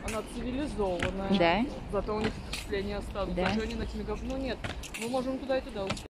Она цивилизованная. Да? Зато у них впечатление останутся. Да. А что они на тебе говорят? Ну нет, мы можем туда и туда успеть.